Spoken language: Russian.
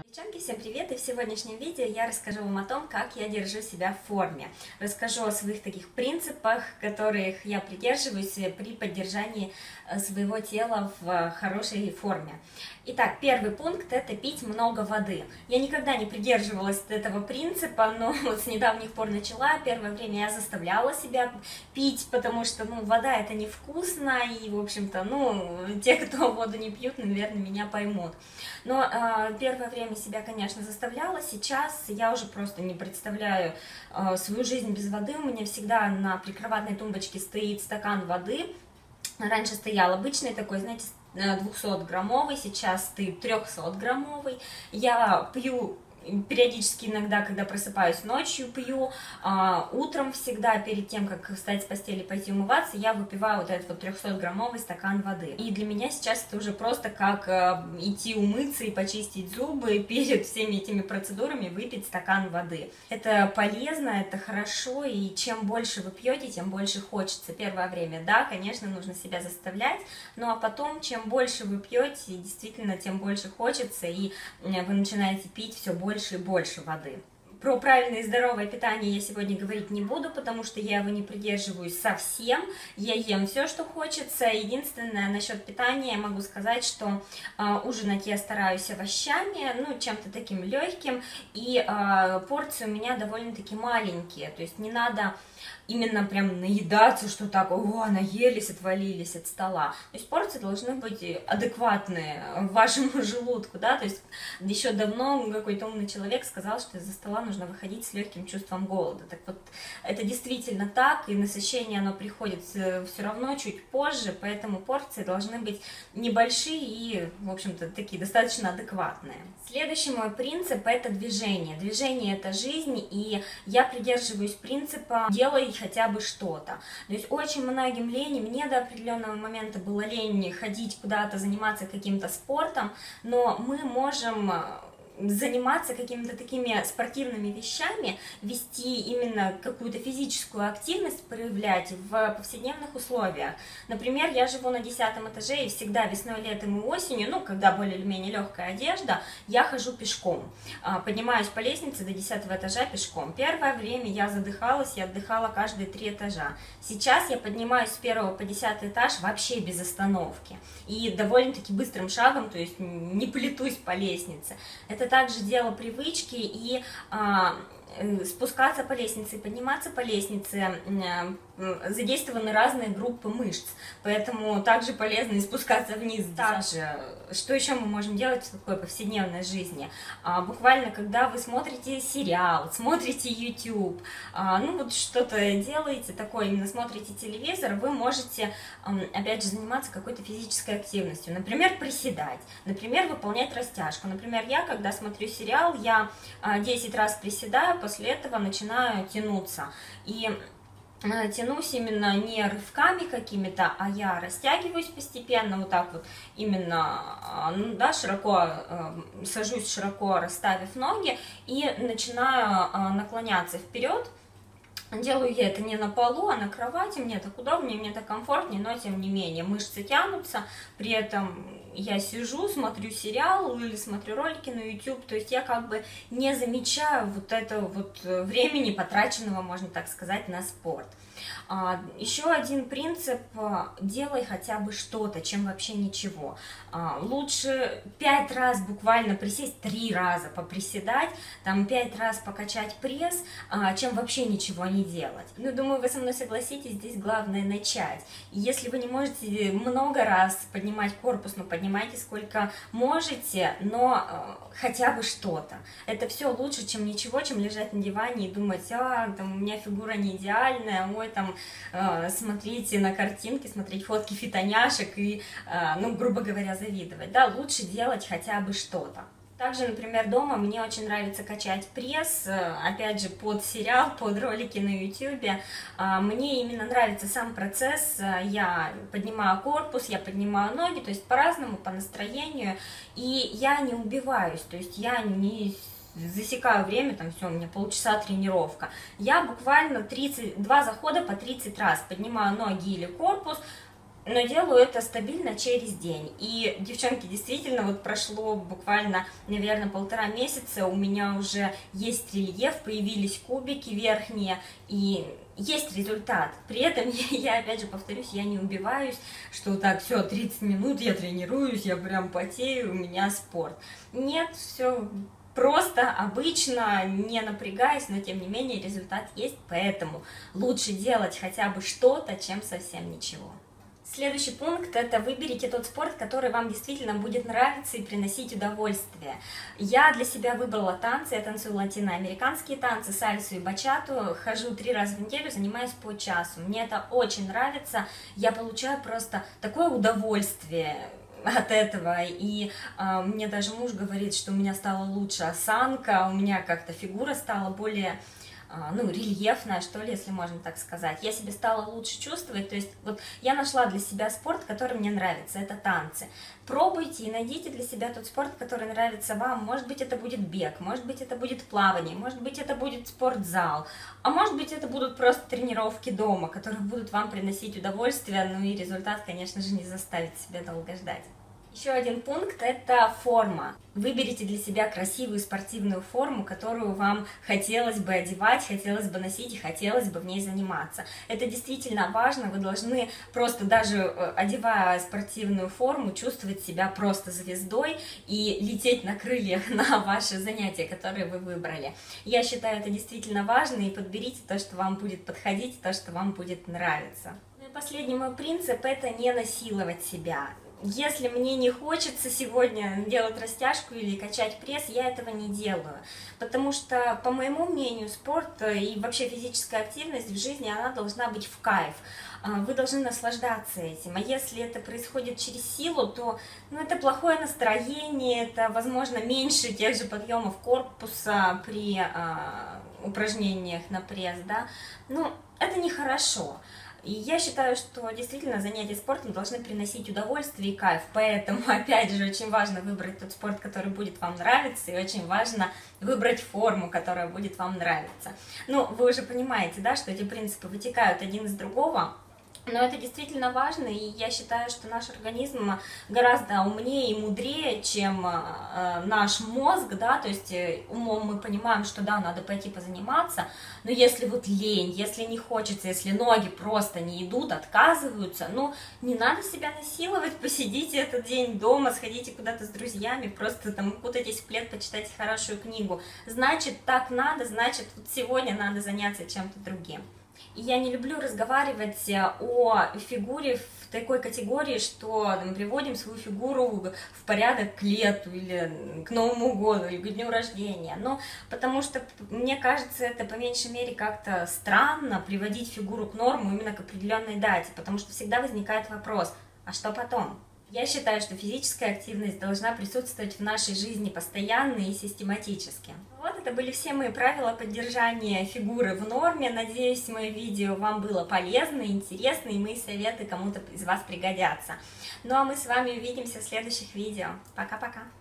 Девчонки, всем привет! И в сегодняшнем видео я расскажу вам о том, как я держу себя в форме. Расскажу о своих таких принципах, которых я придерживаюсь при поддержании своего тела в хорошей форме. Итак, первый пункт – это пить много воды. Я никогда не придерживалась этого принципа, но вот с недавних пор начала. Первое время я заставляла себя пить, потому что, вода – это невкусно, и, в общем-то, те, кто воду не пьют, наверное, меня поймут. Но первое время себя, конечно, заставляла. Сейчас я уже просто не представляю свою жизнь без воды. У меня всегда на прикроватной тумбочке стоит стакан воды. Раньше стоял обычный такой, знаете, 200-граммовый, сейчас стоит 300-граммовый. Я пью периодически иногда, когда просыпаюсь ночью, пью, утром всегда, перед тем, как встать с постели и пойти умываться, я выпиваю вот этот вот 300-граммовый стакан воды. И для меня сейчас это уже просто как идти умыться и почистить зубы, перед всеми этими процедурами выпить стакан воды. Это полезно, это хорошо, и чем больше вы пьете, тем больше хочется. Первое время, да, конечно, нужно себя заставлять, ну а потом, чем больше вы пьете, действительно, тем больше хочется, и вы начинаете пить все больше и больше воды. Про правильное и здоровое питание я сегодня говорить не буду, потому что я его не придерживаюсь совсем. Я ем все, что хочется. Единственное, насчет питания я могу сказать, что ужинать я стараюсь овощами, чем-то таким легким, и порции у меня довольно-таки маленькие, то есть не надо именно прям наедаться, что так, наелись, отвалились от стола. То есть порции должны быть адекватные вашему желудку, да, то есть еще давно какой-то умный человек сказал, что из-за стола нужно выходить с легким чувством голода. Так вот, это действительно так, и насыщение оно приходит все равно чуть позже, поэтому порции должны быть небольшие и, в общем-то, такие достаточно адекватные. Следующий мой принцип – это движение. Движение – это жизнь, и я придерживаюсь принципа «делай хотя бы что-то». То есть очень многим лень, мне до определенного момента было лень ходить куда-то, заниматься каким-то спортом, но мы можем заниматься какими-то такими спортивными вещами, вести именно какую-то физическую активность, проявлять в повседневных условиях. Например, я живу на 10-м этаже, и всегда весной, летом и осенью, когда более или менее легкая одежда, я хожу пешком. Поднимаюсь по лестнице до 10-го этажа пешком. Первое время я задыхалась, я отдыхала каждые 3 этажа. Сейчас я поднимаюсь с 1 по 10 этаж вообще без остановки. И довольно-таки быстрым шагом, то есть не плетусь по лестнице. Это также дело привычки, и спускаться по лестнице и подниматься по лестнице задействованы разные группы мышц, поэтому также полезно и спускаться вниз. Также, что еще мы можем делать в такой повседневной жизни? Буквально, когда вы смотрите сериал, смотрите YouTube, что-то делаете такое, именно смотрите телевизор, вы можете, опять же, заниматься какой-то физической активностью, например, приседать, например, выполнять растяжку. Например, я, когда смотрю сериал, я 10 раз приседаю, после этого начинаю тянуться. И тянусь именно не рывками какими-то, а я растягиваюсь постепенно, вот так вот, именно, широко, сажусь широко, расставив ноги, и начинаю наклоняться вперед. Делаю я это не на полу, а на кровати, мне так удобнее, мне так комфортнее, но тем не менее мышцы тянутся, при этом я сижу, смотрю сериал или смотрю ролики на YouTube, то есть я как бы не замечаю вот этого вот времени, потраченного, можно так сказать, на спорт. Еще один принцип – делай хотя бы что-то, чем вообще ничего. Лучше 5 раз буквально присесть, 3 раза поприседать, 5 раз покачать пресс, чем вообще ничего не делать. Думаю, вы со мной согласитесь, здесь главное начать. Если вы не можете много раз поднимать корпус, поднимайте сколько можете, но хотя бы что-то. Это все лучше, чем ничего, чем лежать на диване и думать, у меня фигура не идеальная, смотрите на картинки, смотреть фотки фитоняшек и, грубо говоря, завидовать. Да, лучше делать хотя бы что-то. Также, например, дома мне очень нравится качать пресс, опять же, под сериал, под ролики на YouTube. Мне именно нравится сам процесс, я поднимаю корпус, я поднимаю ноги, то есть по-разному, по настроению, и я не убиваюсь, то есть я не засекаю время, все, у меня полчаса тренировка. Я буквально 2 захода по 30 раз поднимаю ноги или корпус, но делаю это стабильно через день. И, девчонки, действительно, вот прошло буквально, наверное, 1,5 месяца, у меня уже есть рельеф, появились кубики верхние, и есть результат. При этом я опять же повторюсь, я не убиваюсь, что так, все, 30 минут я тренируюсь, я прям потею, у меня спорт. Нет, все просто, обычно, не напрягаясь, но тем не менее результат есть, поэтому лучше делать хотя бы что-то, чем совсем ничего. Следующий пункт – это выберите тот спорт, который вам действительно будет нравиться и приносить удовольствие. Я для себя выбрала танцы, я танцую латиноамериканские танцы, сальсу и бачату, хожу 3 раза в неделю, занимаюсь по часу. Мне это очень нравится, я получаю просто такое удовольствие от этого, и мне даже муж говорит, что у меня стала лучше осанка, у меня как-то фигура стала более рельефная, что ли, если можно так сказать. Я себя стала лучше чувствовать, то есть вот я нашла для себя спорт, который мне нравится, это танцы. Пробуйте и найдите для себя тот спорт, который нравится вам. Может быть, это будет бег, может быть, это будет плавание, может быть, это будет спортзал, а может быть, это будут просто тренировки дома, которые будут вам приносить удовольствие, ну и результат, конечно же, не заставит себя долго ждать. Еще один пункт – это форма. Выберите для себя красивую спортивную форму, которую вам хотелось бы одевать, хотелось бы носить и хотелось бы в ней заниматься. Это действительно важно, вы должны просто даже одевая спортивную форму чувствовать себя просто звездой и лететь на крыльях на ваши занятия, которые вы выбрали. Я считаю, это действительно важно, и подберите то, что вам будет подходить, то, что вам будет нравиться. Ну и последний мой принцип – это не насиловать себя. Если мне не хочется сегодня делать растяжку или качать пресс, я этого не делаю. Потому что, по моему мнению, спорт и вообще физическая активность в жизни, она должна быть в кайф. Вы должны наслаждаться этим. А если это происходит через силу, то это плохое настроение, это, возможно, меньше тех же подъемов корпуса при упражнениях на пресс, да? Это нехорошо. И я считаю, что действительно занятия спортом должны приносить удовольствие и кайф, поэтому, опять же, очень важно выбрать тот спорт, который будет вам нравиться, и очень важно выбрать форму, которая будет вам нравиться. Вы уже понимаете, да, что эти принципы вытекают один из другого. Но это действительно важно, и я считаю, что наш организм гораздо умнее и мудрее, чем наш мозг, да, то есть умом мы понимаем, что да, надо пойти позаниматься, но если вот лень, если не хочется, если ноги просто не идут, отказываются, не надо себя насиловать, посидите этот день дома, сходите куда-то с друзьями, просто там укутайтесь в плед, почитайте хорошую книгу, значит так надо, значит вот сегодня надо заняться чем-то другим. И я не люблю разговаривать о фигуре в такой категории, что приводим свою фигуру в порядок к лету, или к Новому году, или к дню рождения. Потому что, мне кажется, это по меньшей мере как-то странно приводить фигуру к норму именно к определенной дате, потому что всегда возникает вопрос, а что потом? Я считаю, что физическая активность должна присутствовать в нашей жизни постоянно и систематически. Вот это были все мои правила поддержания фигуры в норме. Надеюсь, мое видео вам было полезно, интересно, и мои советы кому-то из вас пригодятся. А мы с вами увидимся в следующих видео. Пока-пока!